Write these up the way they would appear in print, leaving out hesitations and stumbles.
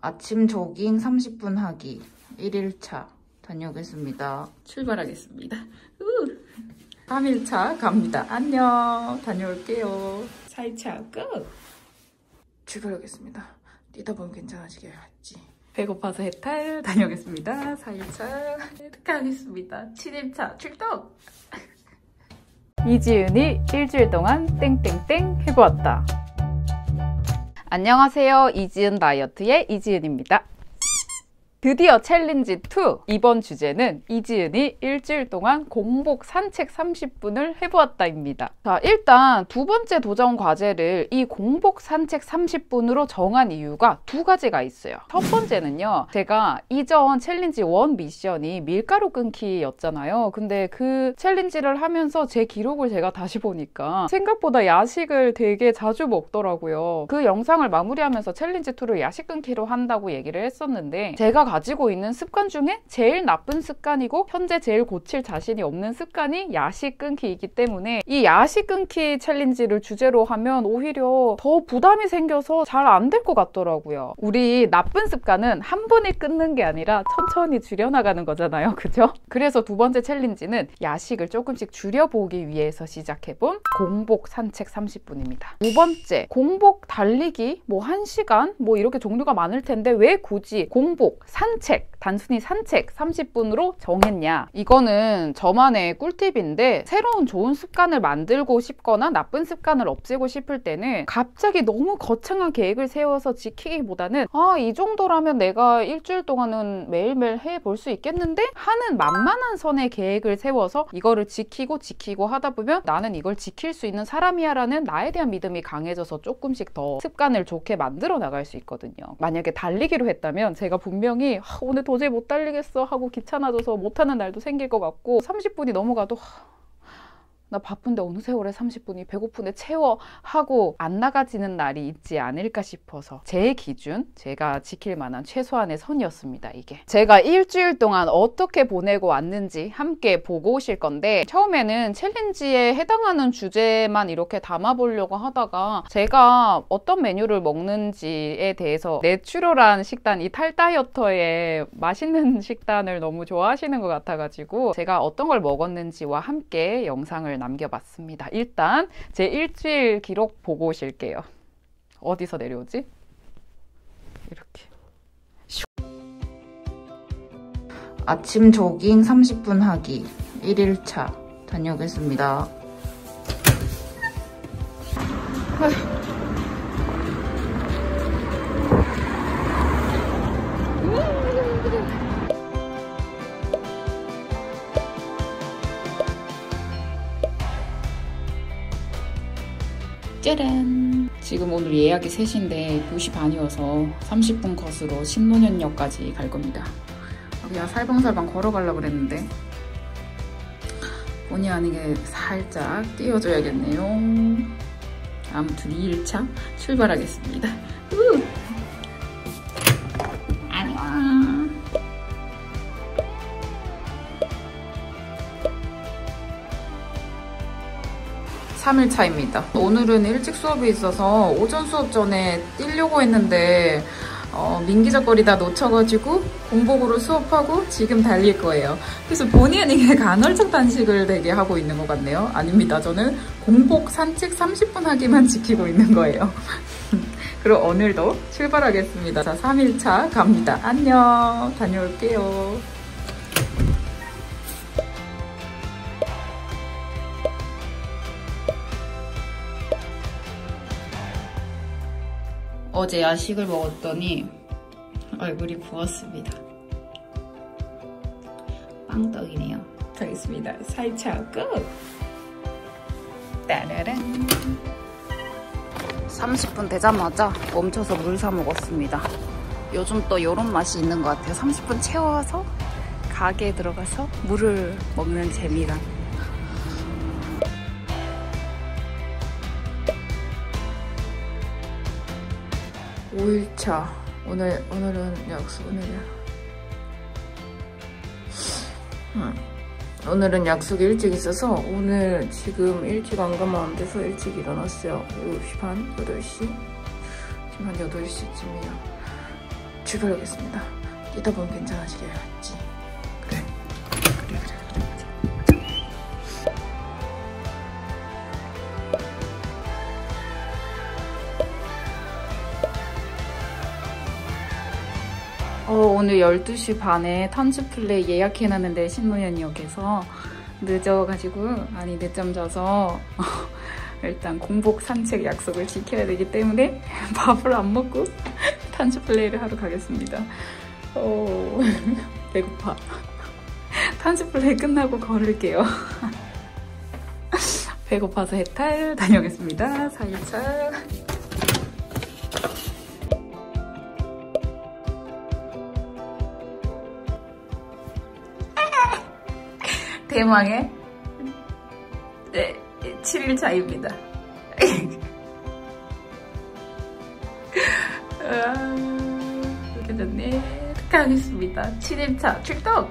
아침 조깅 30분 하기 1일차 다녀오겠습니다. 출발하겠습니다. 3일차 갑니다. 안녕. 다녀올게요. 4일차 고! 출발하겠습니다. 뛰다 보면 괜찮아지겠지. 배고파서 해탈 다녀오겠습니다. 4일차 해탈하겠습니다. 7일차 출동! 이지은이 일주일 동안 땡땡땡 해보았다. 안녕하세요. 이지은 다이어트의 이지은입니다. 드디어 챌린지 2! 이번 주제는 이지은이 일주일 동안 공복 산책 30분을 해보았다입니다. 자, 일단 두 번째 도전 과제를 이 공복 산책 30분으로 정한 이유가 두 가지가 있어요. 첫 번째는요, 제가 이전 챌린지 1 미션이 밀가루 끊기였잖아요. 근데 그 챌린지를 하면서 제 기록을 제가 다시 보니까 생각보다 야식을 되게 자주 먹더라고요. 그 영상을 마무리하면서 챌린지 2를 야식 끊기로 한다고 얘기를 했었는데, 제가 가지고 있는 습관 중에 제일 나쁜 습관이고 현재 제일 고칠 자신이 없는 습관이 야식 끊기이기 때문에 이 야식 끊기 챌린지를 주제로 하면 오히려 더 부담이 생겨서 잘 안 될 것 같더라고요. 우리 나쁜 습관은 한 번에 끊는 게 아니라 천천히 줄여나가는 거잖아요. 그죠? 그래서 두 번째 챌린지는 야식을 조금씩 줄여보기 위해서 시작해본 공복 산책 30분입니다. 두 번째, 공복 달리기 1시간 이렇게 종류가 많을 텐데 왜 굳이 공복 산책, 단순히 산책 30분으로 정했냐? 이거는 저만의 꿀팁인데, 새로운 좋은 습관을 만들고 싶거나 나쁜 습관을 없애고 싶을 때는 갑자기 너무 거창한 계획을 세워서 지키기보다는 이 정도라면 내가 일주일 동안은 매일매일 해볼 수 있겠는데? 하는 만만한 선의 계획을 세워서 이거를 지키고 하다 보면 나는 이걸 지킬 수 있는 사람이야 라는 나에 대한 믿음이 강해져서 조금씩 더 습관을 좋게 만들어 나갈 수 있거든요. 만약에 달리기로 했다면 제가 분명히 오늘 도저히 못 달리겠어 하고 귀찮아져서 못하는 날도 생길 것 같고, 30분이 넘어가도 나 바쁜데 어느 세월에 30분이 배고픈데 채워 하고 안 나가지는 날이 있지 않을까 싶어서 제 기준, 제가 지킬 만한 최소한의 선이었습니다. 이게 제가 일주일 동안 어떻게 보내고 왔는지 함께 보고 오실 건데, 처음에는 챌린지에 해당하는 주제만 이렇게 담아보려고 하다가 제가 어떤 메뉴를 먹는지에 대해서 내추럴한 식단, 이 탈다이어터의 맛있는 식단을 너무 좋아하시는 것 같아가지고 제가 어떤 걸 먹었는지와 함께 영상을 남겨봤습니다. 일단 제 일주일 기록 보고 오실게요. 어디서 내려오지? 이렇게. 아침 조깅 30분 하기 1일차 다녀오겠습니다. 짜란! 지금 오늘 예약이 3시인데 2시 반이어서 30분 컷으로 신논현역까지 갈 겁니다. 그냥 살방살방 걸어가려고 그랬는데 본의 아니게 살짝 뛰어줘야겠네요. 아무튼 2일차 출발하겠습니다. 안녕! 3일차입니다. 오늘은 일찍 수업이 있어서 오전 수업 전에 뛰려고 했는데 민기적거리다 놓쳐가지고 공복으로 수업하고 지금 달릴 거예요. 그래서 본의 아니게 간헐적 단식을 되게 하고 있는 것 같네요. 아닙니다. 저는 공복 산책 30분 하기만 지키고 있는 거예요. 그럼 오늘도 출발하겠습니다. 자, 3일차 갑니다. 안녕. 다녀올게요. 어제 야식을 먹었더니 얼굴이 부었습니다. 빵떡이네요. 가겠습니다. 4일차 고! 따라란! 30분 되자마자 멈춰서 물 사 먹었습니다. 요즘 또 이런 맛이 있는 것 같아요. 30분 채워서 가게에 들어가서 물을 먹는 재미가. 5일차. 오늘은 오늘은 약속이 일찍 있어서 오늘 지금 일찍 안 가면 안 돼서 일찍 일어났어요. 7시 반? 8시? 지금 한 8시쯤이에요. 죽여야겠습니다. 뛰다 보면 괜찮아지겠지. 그래. 오늘 12시 반에 탄츠플레이 예약해놨는데 신노현역에서 늦어가지고 늦잠 자서 일단 공복 산책 약속을 지켜야 되기 때문에 밥을 안 먹고 탄츠플레이를 하러 가겠습니다. 배고파. 탄츠플레이 끝나고 걸을게요. 배고파서 해탈 다녀오겠습니다. 4일차. 대망의 7일차입니다. 이렇게 좋네. 가겠습니다. 7일차 출동!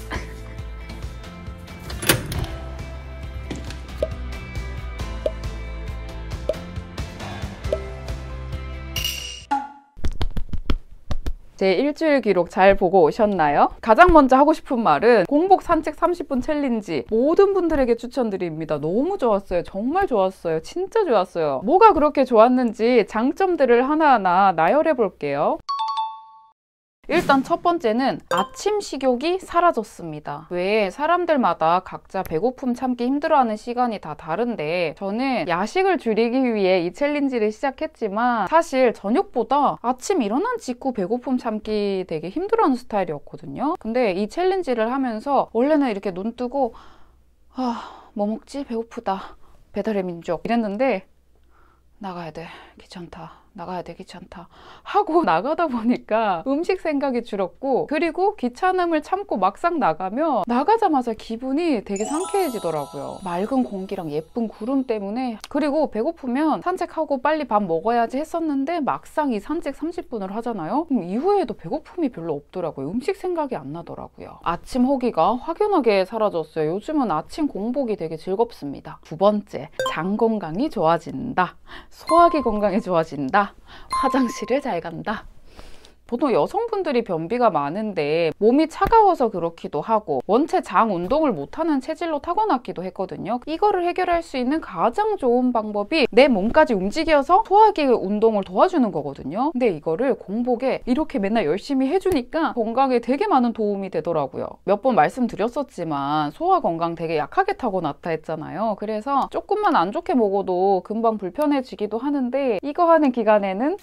제 일주일 기록 잘 보고 오셨나요? 가장 먼저 하고 싶은 말은 공복 산책 30분 챌린지 모든 분들에게 추천드립니다. 너무 좋았어요. 정말 좋았어요. 진짜 좋았어요. 뭐가 그렇게 좋았는지 장점들을 하나하나 나열해 볼게요. 일단 첫 번째는 아침 식욕이 사라졌습니다. 왜 사람들마다 각자 배고픔 참기 힘들어하는 시간이 다 다른데 저는 야식을 줄이기 위해 이 챌린지를 시작했지만 사실 저녁보다 아침 일어난 직후 배고픔 참기 되게 힘들어하는 스타일이었거든요. 근데 이 챌린지를 하면서 원래는 이렇게 눈 뜨고 뭐 먹지? 배고프다. 배달의 민족 이랬는데 나가야 돼. 귀찮다. 나가야 돼. 귀찮다. 하고 나가다 보니까 음식 생각이 줄었고 그리고 귀찮음을 참고 막상 나가면 나가자마자 기분이 되게 상쾌해지더라고요. 맑은 공기랑 예쁜 구름 때문에. 그리고 배고프면 산책하고 빨리 밥 먹어야지 했었는데 막상 이 산책 30분을 하잖아요. 그럼 이후에도 배고픔이 별로 없더라고요. 음식 생각이 안 나더라고요. 아침 호기가 확연하게 사라졌어요. 요즘은 아침 공복이 되게 즐겁습니다. 두 번째, 장 건강이 좋아진다. 소화기 건강이 좋아진다. 화장실을 잘 간다. 보통 여성분들이 변비가 많은데 몸이 차가워서 그렇기도 하고 원체 장 운동을 못하는 체질로 타고났기도 했거든요. 이거를 해결할 수 있는 가장 좋은 방법이 내 몸까지 움직여서 소화기 운동을 도와주는 거거든요. 근데 이거를 공복에 이렇게 맨날 열심히 해주니까 건강에 되게 많은 도움이 되더라고요. 몇 번 말씀드렸었지만 소화 건강 되게 약하게 타고났다 했잖아요. 그래서 조금만 안 좋게 먹어도 금방 불편해지기도 하는데 이거 하는 기간에는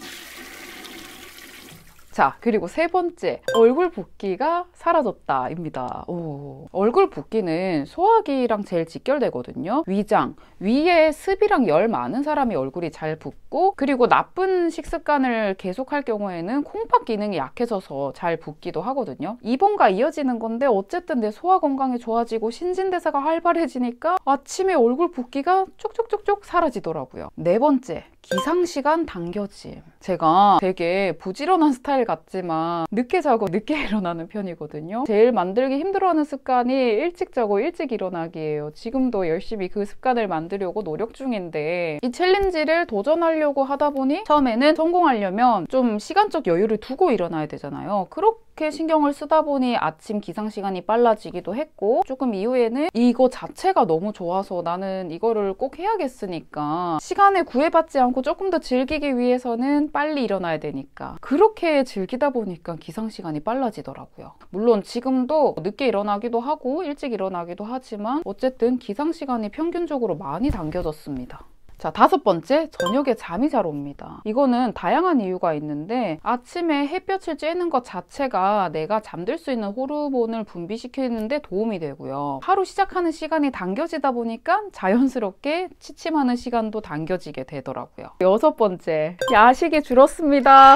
자, 그리고 세 번째, 얼굴 붓기가 사라졌다입니다. 얼굴 붓기는 소화기랑 제일 직결되거든요. 위장, 위에 습이랑 열 많은 사람이 얼굴이 잘 붓고 그리고 나쁜 식습관을 계속할 경우에는 콩팥 기능이 약해져서 잘 붓기도 하거든요. 이번과 이어지는 건데 어쨌든 내 소화 건강이 좋아지고 신진대사가 활발해지니까 아침에 얼굴 붓기가 쭉쭉쭉쭉 사라지더라고요. 네 번째, 기상시간 당겨짐. 제가 되게 부지런한 스타일 같지만 늦게 자고 늦게 일어나는 편이거든요. 제일 만들기 힘들어하는 습관이 일찍 자고 일찍 일어나기예요. 지금도 열심히 그 습관을 만들려고 노력 중인데 이 챌린지를 도전하려고 하다 보니 처음에는 성공하려면 좀 시간적 여유를 두고 일어나야 되잖아요. 그렇게 신경을 쓰다 보니 아침 기상시간이 빨라지기도 했고 조금 이후에는 이거 자체가 너무 좋아서 나는 이거를 꼭 해야겠으니까 시간에 구애받지 않고 조금 더 즐기기 위해서는 빨리 일어나야 되니까 그렇게 즐기다 보니까 기상시간이 빨라지더라고요. 물론 지금도 늦게 일어나기도 하고 일찍 일어나기도 하지만 어쨌든 기상시간이 평균적으로 많이 당겨졌습니다. 자, 다섯 번째, 저녁에 잠이 잘 옵니다. 이거는 다양한 이유가 있는데 아침에 햇볕을 쬐는 것 자체가 내가 잠들 수 있는 호르몬을 분비시키는 데 도움이 되고요. 하루 시작하는 시간이 당겨지다 보니까 자연스럽게 취침하는 시간도 당겨지게 되더라고요. 여섯 번째, 야식이 줄었습니다.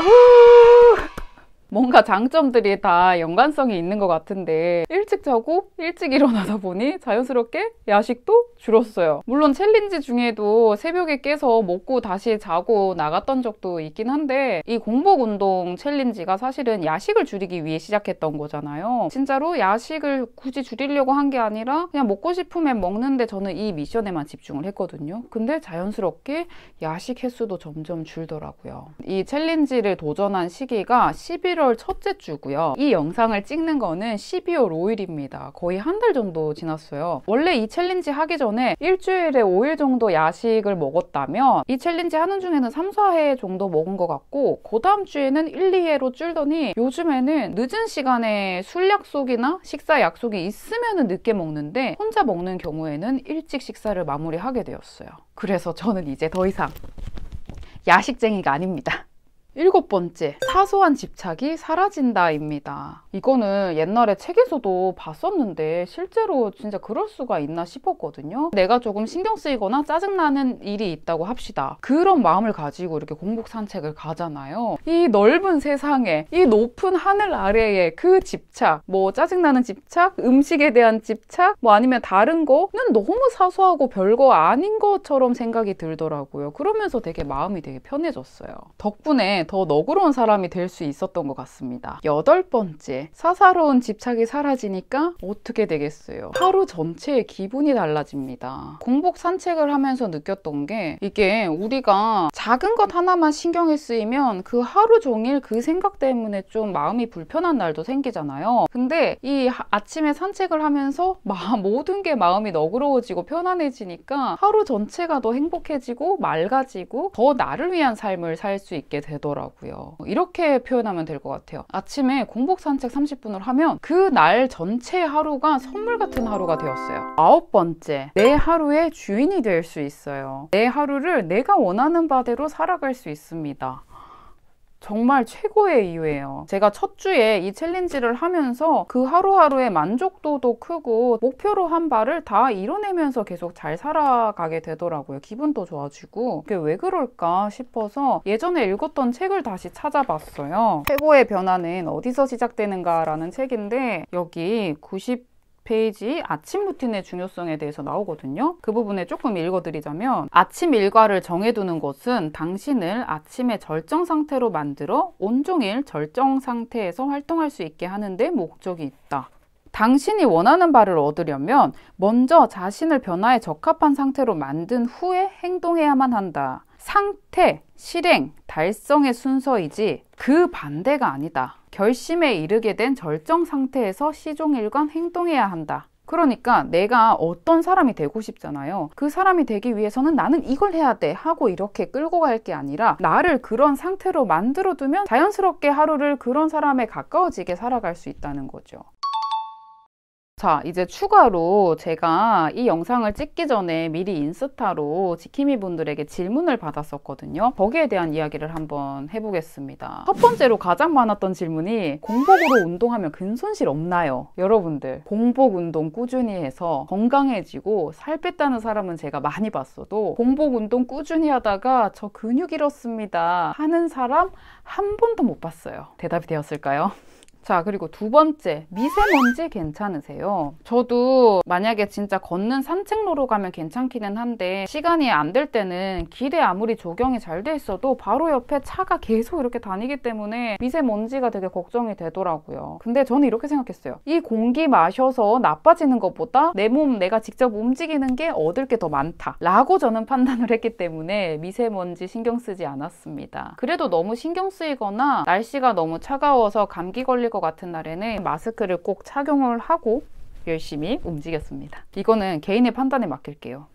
뭔가 장점들이 다 연관성이 있는 것 같은데 일찍 자고 일찍 일어나다 보니 자연스럽게 야식도 줄었어요. 물론 챌린지 중에도 새벽에 깨서 먹고 다시 자고 나갔던 적도 있긴 한데 이 공복 운동 챌린지가 사실은 야식을 줄이기 위해 시작했던 거잖아요. 진짜로 야식을 굳이 줄이려고 한 게 아니라 그냥 먹고 싶으면 먹는데 저는 이 미션에만 집중을 했거든요. 근데 자연스럽게 야식 횟수도 점점 줄더라고요. 이 챌린지를 도전한 시기가 11월 첫째 주고요. 이 영상을 찍는 거는 12월 5일입니다. 거의 한 달 정도 지났어요. 원래 이 챌린지 하기 전에 일주일에 5일 정도 야식을 먹었다면 이 챌린지 하는 중에는 3, 4회 정도 먹은 것 같고 그 다음 주에는 1, 2회로 줄더니 요즘에는 늦은 시간에 술 약속이나 식사 약속이 있으면 늦게 먹는데 혼자 먹는 경우에는 일찍 식사를 마무리하게 되었어요. 그래서 저는 이제 더 이상 야식쟁이가 아닙니다. 7번째, 사소한 집착이 사라진다입니다. 이거는 옛날에 책에서도 봤었는데 실제로 진짜 그럴 수가 있나 싶었거든요. 내가 조금 신경 쓰이거나 짜증나는 일이 있다고 합시다. 그런 마음을 가지고 이렇게 공복 산책을 가잖아요. 이 넓은 세상에, 이 높은 하늘 아래에 그 집착, 뭐 짜증나는 집착, 음식에 대한 집착, 뭐 아니면 다른 거는 너무 사소하고 별거 아닌 것처럼 생각이 들더라고요. 그러면서 되게 마음이 되게 편해졌어요. 덕분에 더 너그러운 사람이 될 수 있었던 것 같습니다. 8번째, 사사로운 집착이 사라지니까 어떻게 되겠어요? 하루 전체의 기분이 달라집니다. 공복 산책을 하면서 느꼈던 게 이게 우리가 작은 것 하나만 신경이 쓰이면 그 하루 종일 그 생각 때문에 좀 마음이 불편한 날도 생기잖아요. 근데 이 아침에 산책을 하면서 모든 게 마음이 너그러워지고 편안해지니까 하루 전체가 더 행복해지고 맑아지고 더 나를 위한 삶을 살 수 있게 되더라고요. 이렇게 표현하면 될 것 같아요. 아침에 공복 산책 30분을 하면 그 날 전체 하루가 선물 같은 하루가 되었어요. 9번째, 내 하루의 주인이 될 수 있어요. 내 하루를 내가 원하는 바대로 살아갈 수 있습니다. 정말 최고의 이유예요. 제가 첫 주에 이 챌린지를 하면서 그 하루하루의 만족도도 크고 목표로 한 바를 다 이뤄내면서 계속 잘 살아가게 되더라고요. 기분도 좋아지고. 그게 왜 그럴까 싶어서 예전에 읽었던 책을 다시 찾아봤어요. 최고의 변화는 어디서 시작되는가 라는 책인데 여기 90페이지 아침 루틴의 중요성에 대해서 나오거든요. 그 부분에 조금 읽어드리자면 아침 일과를 정해두는 것은 당신을 아침의 절정 상태로 만들어 온종일 절정 상태에서 활동할 수 있게 하는 데 목적이 있다. 당신이 원하는 바를 얻으려면 먼저 자신을 변화에 적합한 상태로 만든 후에 행동해야만 한다. 상태, 실행, 달성의 순서이지 그 반대가 아니다. 결심에 이르게 된 절정 상태에서 시종일관 행동해야 한다. 그러니까 내가 어떤 사람이 되고 싶잖아요. 그 사람이 되기 위해서는 나는 이걸 해야 돼 하고 이렇게 끌고 갈 게 아니라 나를 그런 상태로 만들어두면 자연스럽게 하루를 그런 사람에 가까워지게 살아갈 수 있다는 거죠. 자, 이제 추가로 제가 이 영상을 찍기 전에 미리 인스타로 지킴이 분들에게 질문을 받았었거든요. 거기에 대한 이야기를 한번 해보겠습니다. 첫 번째로 가장 많았던 질문이 공복으로 운동하면 근손실 없나요? 여러분들, 공복 운동 꾸준히 해서 건강해지고 살 뺐다는 사람은 제가 많이 봤어도 공복 운동 꾸준히 하다가 저 근육 잃었습니다 하는 사람 한 번도 못 봤어요. 대답이 되었을까요? 자, 그리고 두 번째, 미세먼지 괜찮으세요? 저도 만약에 진짜 걷는 산책로로 가면 괜찮기는 한데 시간이 안 될 때는 길에 아무리 조경이 잘 돼 있어도 바로 옆에 차가 계속 이렇게 다니기 때문에 미세먼지가 되게 걱정이 되더라고요. 근데 저는 이렇게 생각했어요. 이 공기 마셔서 나빠지는 것보다 내 몸 내가 직접 움직이는 게 얻을 게 더 많다 라고 저는 판단을 했기 때문에 미세먼지 신경 쓰지 않았습니다. 그래도 너무 신경 쓰이거나 날씨가 너무 차가워서 감기 걸릴 것 같은 날에는 마스크를 꼭 착용을 하고 열심히 움직였습니다. 이거는 개인의 판단에 맡길게요.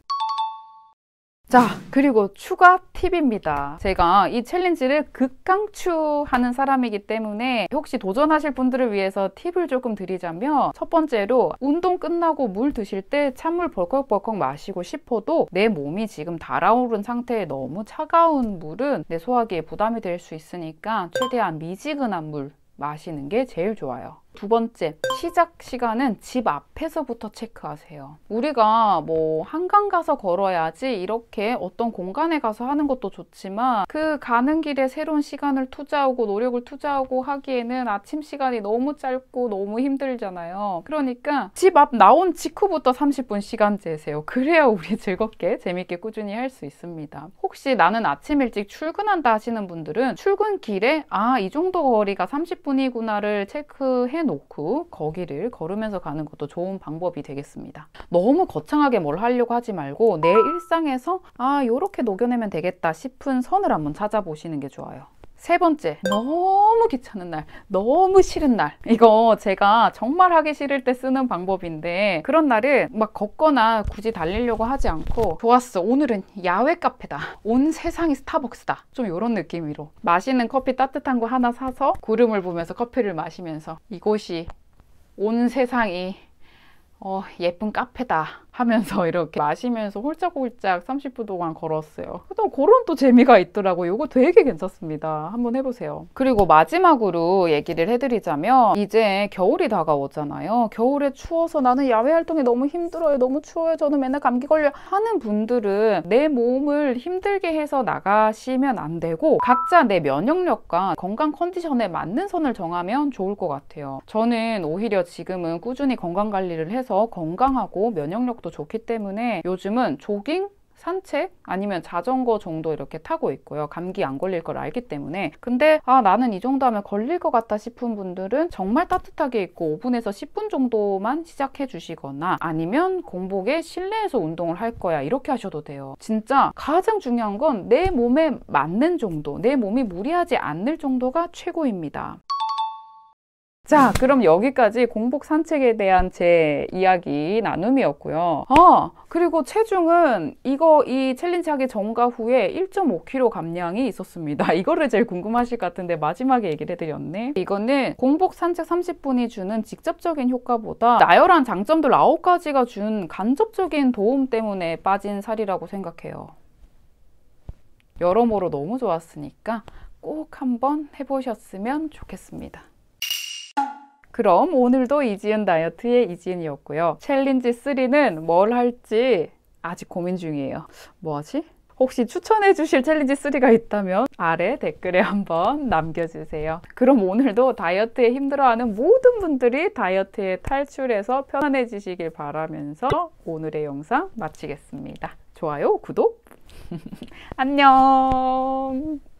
자, 그리고 추가 팁입니다. 제가 이 챌린지를 극강추하는 사람이기 때문에 혹시 도전하실 분들을 위해서 팁을 조금 드리자면 첫 번째로 운동 끝나고 물 드실 때 찬물 벌컥벌컥 마시고 싶어도 내 몸이 지금 달아오른 상태에 너무 차가운 물은 내 소화기에 부담이 될 수 있으니까 최대한 미지근한 물 마시는 게 제일 좋아요. 두 번째, 시작 시간은 집 앞에서부터 체크하세요. 우리가 뭐 한강 가서 걸어야지 이렇게 어떤 공간에 가서 하는 것도 좋지만 그 가는 길에 새로운 시간을 투자하고 노력을 투자하고 하기에는 아침 시간이 너무 짧고 너무 힘들잖아요. 그러니까 집 앞 나온 직후부터 30분 시간 재세요. 그래야 우리 즐겁게 재밌게 꾸준히 할 수 있습니다. 혹시 나는 아침 일찍 출근한다 하시는 분들은 출근길에 이 정도 거리가 30분이구나를 체크해 놓고 거기를 걸으면서 가는 것도 좋은 방법이 되겠습니다. 너무 거창하게 뭘 하려고 하지 말고 내 일상에서 요렇게 녹여내면 되겠다 싶은 선을 한번 찾아보시는 게 좋아요. 세 번째, 너무 귀찮은 날, 너무 싫은 날. 이거 제가 정말 하기 싫을 때 쓰는 방법인데 그런 날은 막 걷거나 굳이 달리려고 하지 않고 좋았어, 오늘은 야외 카페다, 온 세상이 스타벅스다, 좀 이런 느낌으로 마시는 커피 따뜻한 거 하나 사서 구름을 보면서 커피를 마시면서 이곳이 온 세상이 예쁜 카페다 하면서 이렇게 마시면서 홀짝홀짝 30분 동안 걸었어요. 또 그런 또 재미가 있더라고요. 이거 되게 괜찮습니다. 한번 해보세요. 그리고 마지막으로 얘기를 해드리자면 이제 겨울이 다가오잖아요. 겨울에 추워서 나는 야외 활동이 너무 힘들어요, 너무 추워요, 저는 맨날 감기 걸려요 하는 분들은 내 몸을 힘들게 해서 나가시면 안 되고 각자 내 면역력과 건강 컨디션에 맞는 선을 정하면 좋을 것 같아요. 저는 오히려 지금은 꾸준히 건강관리를 해서 건강하고 면역력 도 좋기 때문에 요즘은 조깅, 산책 아니면 자전거 정도 이렇게 타고 있고요. 감기 안 걸릴 걸 알기 때문에. 근데 나는 이 정도 하면 걸릴 것 같다 싶은 분들은 정말 따뜻하게 입고 5분에서 10분 정도만 시작해 주시거나 아니면 공복에 실내에서 운동을 할 거야 이렇게 하셔도 돼요. 진짜 가장 중요한 건 내 몸에 맞는 정도, 내 몸이 무리하지 않을 정도가 최고입니다. 자, 그럼 여기까지 공복 산책에 대한 제 이야기 나눔이었고요. 그리고 체중은 이 챌린지 하기 전과 후에 1.5kg 감량이 있었습니다. 이거를 제일 궁금하실 것 같은데 마지막에 얘기를 해드렸네. 이거는 공복 산책 30분이 주는 직접적인 효과보다 나열한 장점들 9가지가 준 간접적인 도움 때문에 빠진 살이라고 생각해요. 여러모로 너무 좋았으니까 꼭 한번 해보셨으면 좋겠습니다. 그럼 오늘도 이지은 다이어트의 이지은이었고요. 챌린지 3는 뭘 할지 아직 고민 중이에요. 뭐 하지? 혹시 추천해 주실 챌린지 3가 있다면 아래 댓글에 한번 남겨주세요. 그럼 오늘도 다이어트에 힘들어하는 모든 분들이 다이어트에 탈출해서 편안해지시길 바라면서 오늘의 영상 마치겠습니다. 좋아요, 구독, 안녕.